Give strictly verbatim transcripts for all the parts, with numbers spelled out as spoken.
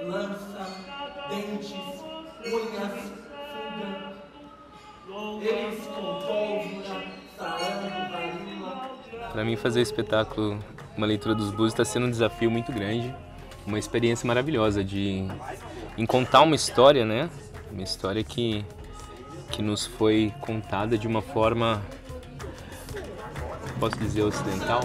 lança, dentes, unhas, fuga. Eles com pólvora, sarampo, varíola. Para mim, fazer o espetáculo, uma leitura dos búzios, está sendo um desafio muito grande, uma experiência maravilhosa de em contar uma história, né? Uma história que, que nos foi contada de uma forma, posso dizer, ocidental.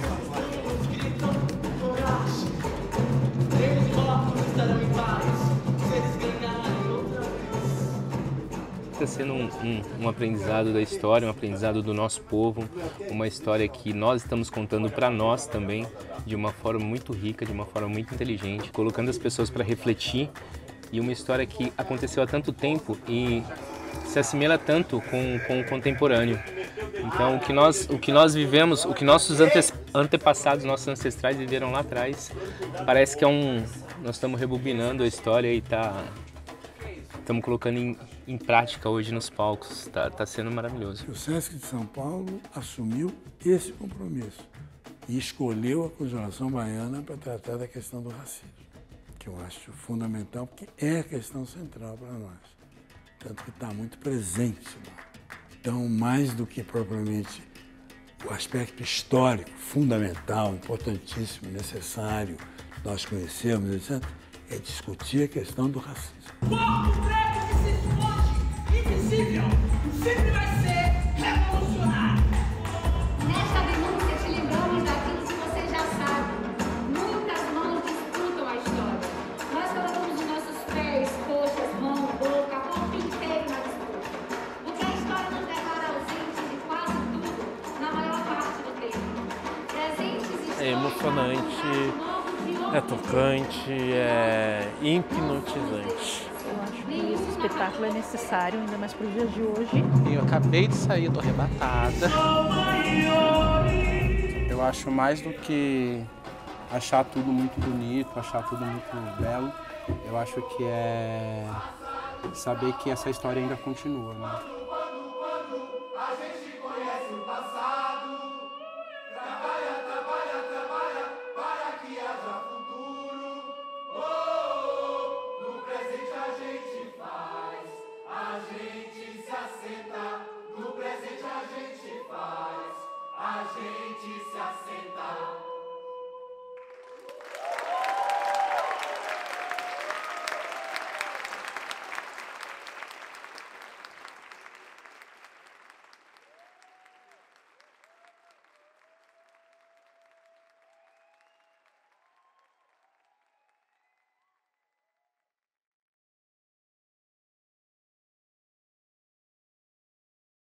Está sendo um, um, um aprendizado da história, um aprendizado do nosso povo, uma história que nós estamos contando para nós também, de uma forma muito rica, de uma forma muito inteligente, colocando as pessoas para refletir, e uma história que aconteceu há tanto tempo e se assemelha tanto com, com o contemporâneo. Então, o que nós, o que nós vivemos, o que nossos ante, antepassados, nossos ancestrais viveram lá atrás, parece que é um... nós estamos rebobinando a história e tá, estamos colocando em, em prática hoje nos palcos. Está tá sendo maravilhoso. O Sesc de São Paulo assumiu esse compromisso e escolheu a Conjuração Baiana para tratar da questão do racismo, que eu acho fundamental, porque é a questão central para nós, tanto que está muito presente lá. Então, mais do que propriamente o aspecto histórico, fundamental, importantíssimo, necessário, nós conhecemos, etcétera, é discutir a questão do racismo. O povo preto que se esconde, invisível, sempre vai ser revolucionário. Nesta denúncia, te lembramos daquilo que você já sabe. Muitas mãos disputam a história. Nós colocamos os nossos pés, coxas, mão, boca, corpo inteiro na disputa. Porque a história nos declara ausentes de quase tudo, na maior parte do tempo. Presentes É emocionante. É tocante, é hipnotizante. Eu acho que esse espetáculo é necessário, ainda mais para os dias de hoje. Eu acabei de sair, tô arrebatada. Eu acho mais do que achar tudo muito bonito, achar tudo muito belo, eu acho que é saber que essa história ainda continua, né?